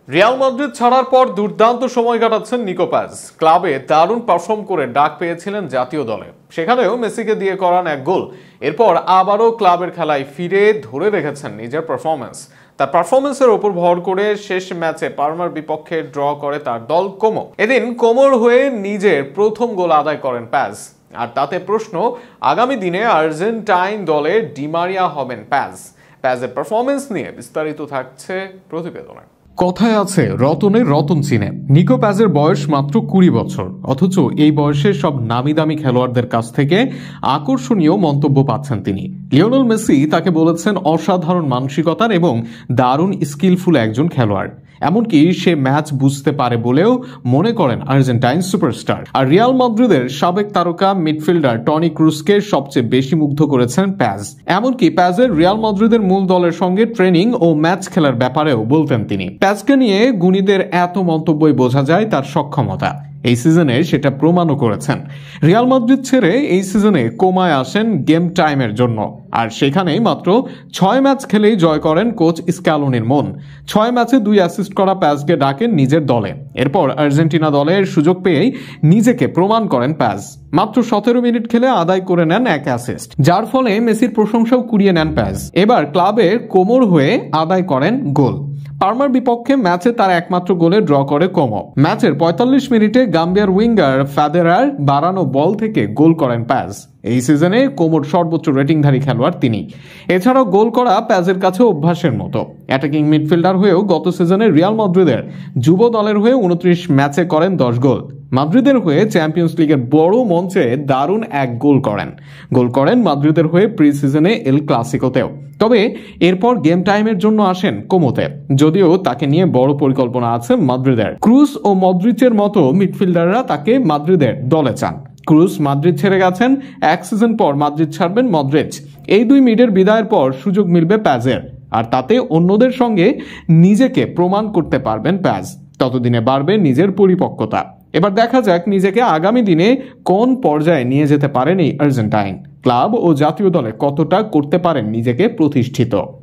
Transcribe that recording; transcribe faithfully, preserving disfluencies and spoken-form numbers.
Real Madrid ছাড়ার পর দুর্দান্ত সময় কাটাচ্ছেন নিকো প্যাজ। ক্লাবে দারুণ পারফর্ম করে ডাক পেয়েছিলেন জাতীয় দলে, সেখানেও মেসিকে দিয়ে করান এক গোল। এরপর আবারও ক্লাবের খেলায় ফিরে ধরে রেখেছেন নিজের পারফরমেন্স। তার পারফরমেন্সের ওপর ভর করে শেষ ম্যাচে পারমার বিপক্ষে ড্র করে তার দল কোমো। এদিন কোমোর হয়ে নিজের প্রথম গোল আদায় করেন প্যাজ। আর তাতে প্রশ্ন, আগামী দিনে আর্জেন্টাইন দলে ডিমারিয়া হবেন প্যাজ। প্যাজের পারফরমেন্স নিয়ে বিস্তারিত থাকছে প্রতিবেদনে। কথায় আছে রতনের রতন চিনে। নিকো প্যাজের বয়স মাত্র কুড়ি বছর, অথচ এই বয়সে সব নামি দামি খেলোয়াড়দের কাছ থেকে আকর্ষণীয় মন্তব্য পাচ্ছেন তিনি। লিওনেল মেসি তাকে বলেছেন অসাধারণ মানসিকতার এবং দারুণ স্কিলফুল একজন খেলোয়াড়। এমনকি সে ম্যাচ বুঝতে পারে বলেও মনে করেন আর্জেন্টাইন সুপারস্টার। আর রিয়াল মাদ্রিদের সাবেক তারকা মিডফিল্ডার টনি ক্রুসকে সবচেয়ে বেশি মুগ্ধ করেছেন প্যাজ। এমনকি প্যাজের রিয়াল মাদ্রিদের মূল দলের সঙ্গে ট্রেনিং ও ম্যাচ খেলার ব্যাপারেও বলতেন তিনি। প্যাজকে নিয়ে গুণীদের এত মন্তব্যই বোঝা যায় তার সক্ষমতা। এই সিজনে সেটা প্রমাণও করেছেন। রিয়াল মাদ্রিদ ছেড়ে এই সিজনে কোমায় আসেন গেম টাইমের জন্য, আর সেখানেই মাত্র ছয় ম্যাচ খেলেই জয় করেন কোচ স্ক্যালোনির মন। ছয় ম্যাচে দুই অ্যাসিস্ট করা প্যাজকে ডাকেন নিজের দলে। এরপর আর্জেন্টিনা দলের সুযোগ পেয়েই নিজেকে প্রমাণ করেন প্যাজ। মাত্র সতেরো মিনিট খেলে আদায় করে নেন এক অ্যাসিস্ট, যার ফলে মেসির প্রশংসাও কুড়িয়ে নেন প্যাজ। এবার ক্লাবের কোমোর হয়ে আদায় করেন গোল। পারমার বিপক্ষে ম্যাচে তার একমাত্র গোলে ড্র করে কোমো। ম্যাচের পঁয়তাল্লিশ মিনিটে গাম্বিয়ার উইঙ্গার ফেদেরার বাড়ানো বল থেকে গোল করেন প্যাজ। এই সিজনে কোমোর সর্বোচ্চ রেটিংধারী খেলোয়াড় তিনি। এছাড়াও গোল করা প্যাজের কাছে অভ্যাসের মতো। অ্যাটাকিং মিডফিল্ডার হয়েও গত সিজনে রিয়াল মাদ্রিদের যুব দলের হয়ে উনত্রিশ ম্যাচে করেন দশ গোল। মাদ্রিদের হয়ে চ্যাম্পিয়ন্স লিগের বড় মঞ্চে দারুণ এক গোল করেন। গোল করেন মাদ্রিদের হয়ে প্রি সিজনে এল ক্লাসিকোতেও। তবে এরপর গেম টাইমের জন্য আসেন কোমোতে, যদিও তাকে নিয়ে বড় পরিকল্পনা আছে মাদ্রিদের। ক্রুস ও মদ্রিচের মতো মিডফিল্ডাররা তাকে মাদ্রিদের দলে চান। ক্রুস মাদ্রিদ ছেড়ে গেছেন, এক সিজন পর মাদ্রিদ ছাড়বেন মদ্রিচ। এই দুই মিডের বিদায়ের পর সুযোগ মিলবে প্যাজের, আর তাতে অন্যদের সঙ্গে নিজেকে প্রমাণ করতে পারবেন প্যাজ। ততদিনে বাড়বে নিজের পরিপক্কতা। এবার দেখা যাক নিজেকে আগামী দিনে কোন পর্যায়ে নিয়ে যেতে পারেন এই আর্জেন্টাইন। ক্লাব ও জাতীয় দলে কতটা করতে পারেন নিজেকে প্রতিষ্ঠিত।